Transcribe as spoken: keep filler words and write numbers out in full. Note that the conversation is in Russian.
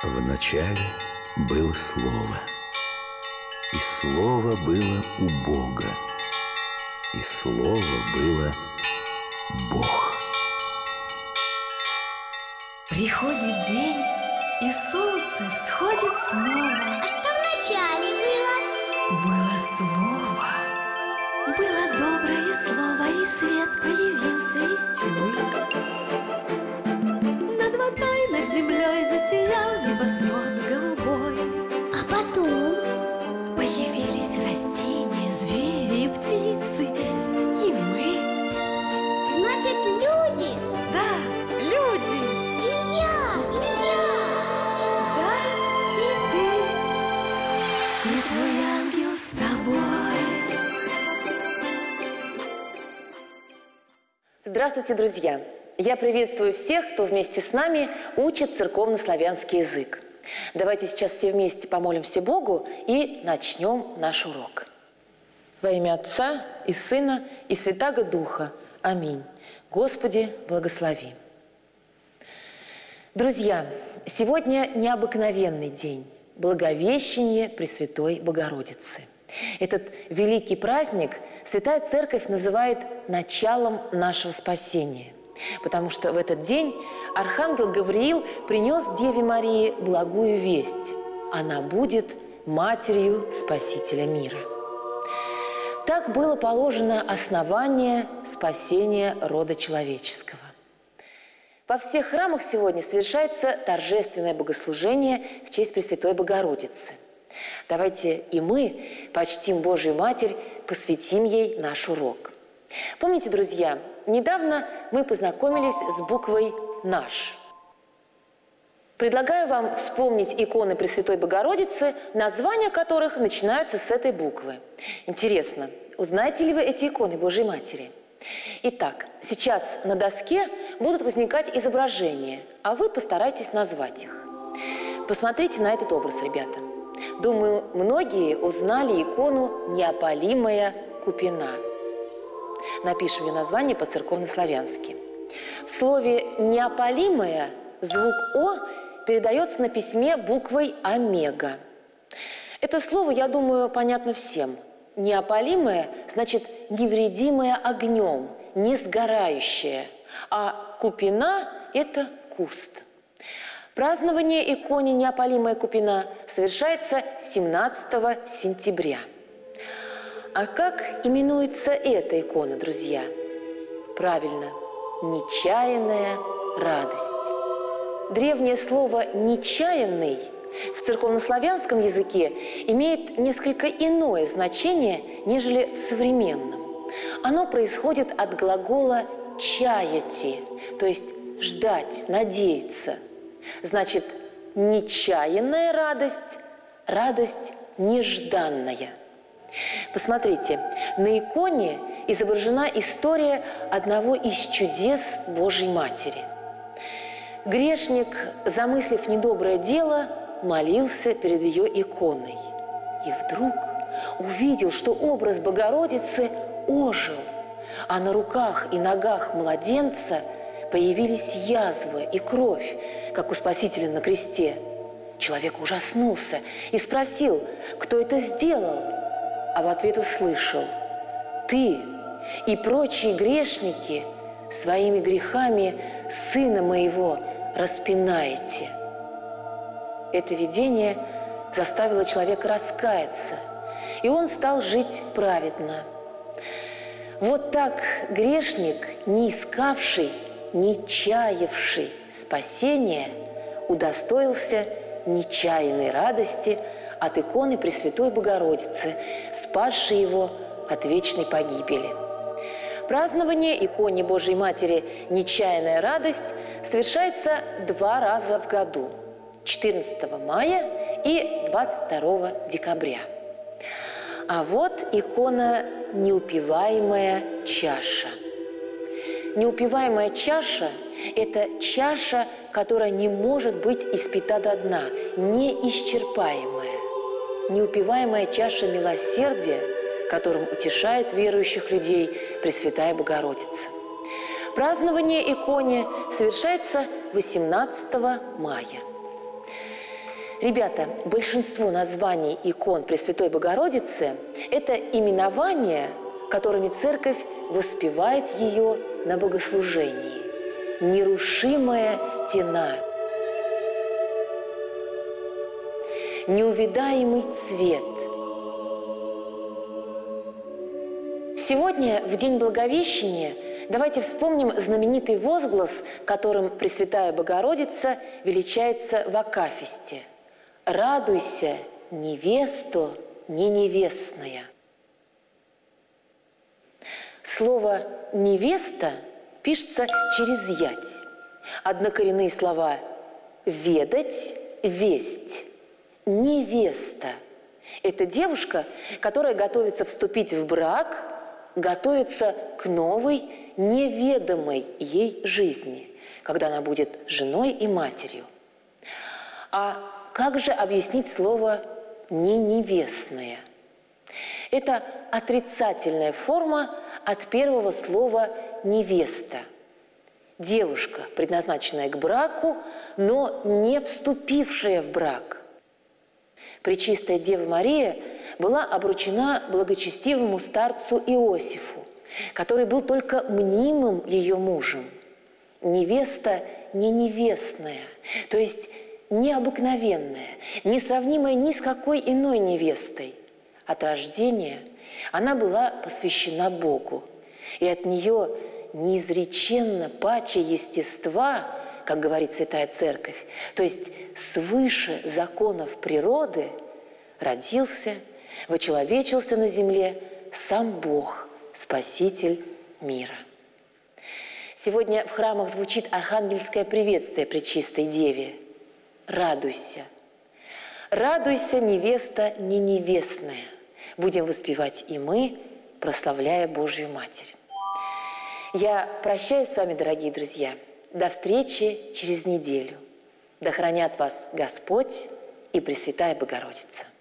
Вначале было Слово, и Слово было у Бога, и Слово было Бог. Приходит день, и солнце всходит снова. А что вначале было? Было Слово, было доброе слово, и свет появился из тьмы. Над водой, над землей засиял небосвод голубой. А потом? Появились растения, звери и птицы, и мы. Значит, люди? Да, люди. И я, и я. Да, и ты, и твой ангел с тобой. Здравствуйте, друзья! Я приветствую всех, кто вместе с нами учит церковно-славянский язык. Давайте сейчас все вместе помолимся Богу и начнем наш урок. Во имя Отца и Сына и Святаго Духа. Аминь. Господи, благослови. Друзья, сегодня необыкновенный день – Благовещение Пресвятой Богородицы. Этот великий праздник Святая Церковь называет началом нашего спасения, потому что в этот день архангел Гавриил принес Деве Марии благую весть. Она будет матерью Спасителя мира. Так было положено основание спасения рода человеческого. Во всех храмах сегодня совершается торжественное богослужение в честь Пресвятой Богородицы. Давайте и мы почтим Божию Матерь, посвятим ей наш урок. Помните, друзья, недавно мы познакомились с буквой «Наш». Предлагаю вам вспомнить иконы Пресвятой Богородицы, названия которых начинаются с этой буквы. Интересно, узнаете ли вы эти иконы Божьей Матери? Итак, сейчас на доске будут возникать изображения, а вы постарайтесь назвать их. Посмотрите на этот образ, ребята. Думаю, многие узнали икону «Неопалимая Купина». Напишем ее название по-церковно-славянски. В слове «неопалимая» звук «о» передается на письме буквой «омега». Это слово, я думаю, понятно всем. «Неопалимая» значит «невредимая огнем», «не сгорающая», а «купина» – это куст. Празднование иконе «Неопалимая Купина» совершается семнадцатого сентября. А как именуется эта икона, друзья? Правильно, «нечаянная радость». Древнее слово «нечаянный» в церковнославянском языке имеет несколько иное значение, нежели в современном. Оно происходит от глагола «чаяти», то есть «ждать», «надеяться». Значит, нечаянная радость, радость нежданная. Посмотрите, на иконе изображена история одного из чудес Божьей Матери. Грешник, замыслив недоброе дело, молился перед ее иконой. И вдруг увидел, что образ Богородицы ожил, а на руках и ногах младенца появились язвы и кровь, как у Спасителя на кресте. Человек ужаснулся и спросил, кто это сделал, а в ответ услышал: «Ты и прочие грешники своими грехами Сына Моего распинаете». Это видение заставило человека раскаяться, и он стал жить праведно. Вот так грешник, не искавший, не чаявший спасения, удостоился нечаянной радости от иконы Пресвятой Богородицы, спасшей его от вечной погибели. Празднование иконе Божьей Матери «Нечаянная радость» совершается два раза в году – четырнадцатого мая и двадцать второго декабря. А вот икона «Неупиваемая чаша». Неупиваемая чаша – это чаша, которая не может быть испита до дна, неисчерпаемая. Неупиваемая чаша милосердия, которым утешает верующих людей Пресвятая Богородица. Празднование иконе совершается восемнадцатого мая. Ребята, большинство названий икон Пресвятой Богородицы – это именования, которыми Церковь воспевает ее на богослужении. Нерушимая стена, неувидаемый цвет. Сегодня, в День Благовещения, давайте вспомним знаменитый возглас, которым Пресвятая Богородица величается в акафисте. «Радуйся, невесто, не невестная». Слово «невеста» пишется через ять. Однокоренные слова «ведать», «весть». Невеста – это девушка, которая готовится вступить в брак, готовится к новой, неведомой ей жизни, когда она будет женой и матерью. А как же объяснить слово «не невестная»? Это отрицательная форма от первого слова «невеста». Девушка, предназначенная к браку, но не вступившая в брак. Пречистая Дева Мария была обручена благочестивому старцу Иосифу, который был только мнимым ее мужем. Невеста не невестная, то есть необыкновенная, несравнимая ни с какой иной невестой. От рождения она была посвящена Богу, и от нее неизреченно паче естества, как говорит Святая Церковь, то есть свыше законов природы, родился, вочеловечился на земле сам Бог, Спаситель мира. Сегодня в храмах звучит архангельское приветствие Пречистой Деве. «Радуйся! Радуйся, невеста не невестная!» Будем воспевать и мы, прославляя Божью Матерь. Я прощаюсь с вами, дорогие друзья. До встречи через неделю. Да хранят вас Господь и Пресвятая Богородица.